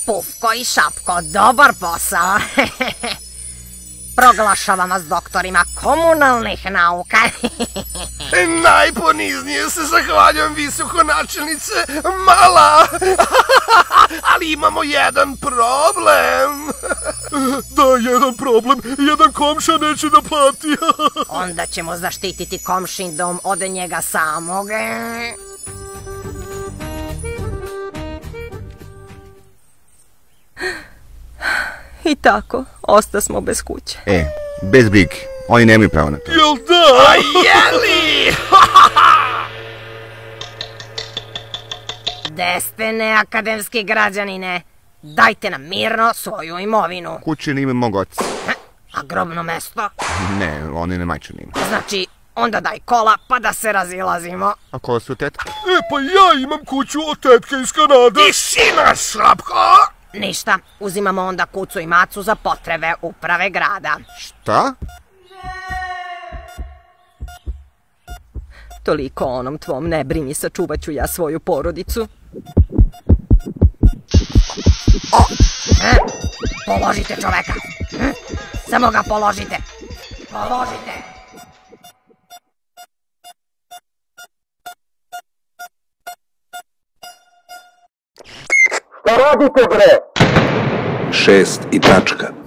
Pufko i Šapko, dobar posao. Proglašavam vas doktorima komunalnih nauka. Najponiznije se zahvaljujem, visokonačelnice Mala. Ali imamo jedan problem. Da, jedan problem. Jedan komša neće da plati. Onda ćemo zaštititi komšin dom od njega samog. I tako, ostasmo bez kuće. Bez brige, oni nemaju pravo na to. Jel da? A jeli? Gde ste, neakademski građanine? Dajte nam mirno svoju imovinu. Kuće nime mog oca. A grobno mesto? Ne, oni ne majčan ima. Znači, onda daj kola pa da se razilazimo. A kola su tetka? Pa ja imam kuću od tetke iz Kanade. Tišina, Šapko! Ništa, uzimamo onda kucu i macu za potrebe uprave grada. Šta? Toliko o onom tvom, ne brini, sačuvat ću ja svoju porodicu. Položite čoveka. Samo ga položite. Položite. Šta radite, bre? 6 i tačka.